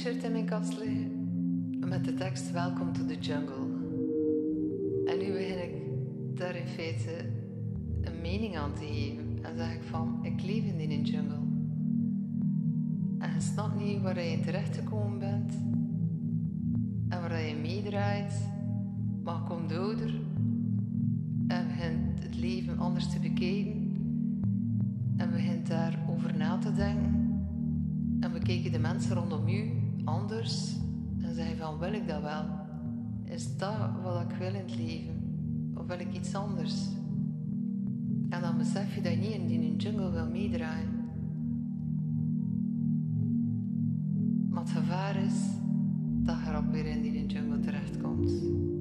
t-shirt in mijn kast liggen met de tekst Welcome to the Jungle. En nu begin ik daar in feite een mening aan te geven. En zeg ik van, ik leef in die jungle. En je snapt niet waar je in terecht gekomen bent. En waar je meedraait. Maar je komt ouder. En begint het leven anders te bekijken. En begint daarover na te denken. En bekijken de mensen rondom je anders. En zeg je van, wil ik dat wel? Is dat wat ik wil in het leven? Of wil ik iets anders? En dan besef je dat je niet in die jungle wil meedraaien. Maar het gevaar is dat je erop weer in die jungle terechtkomt.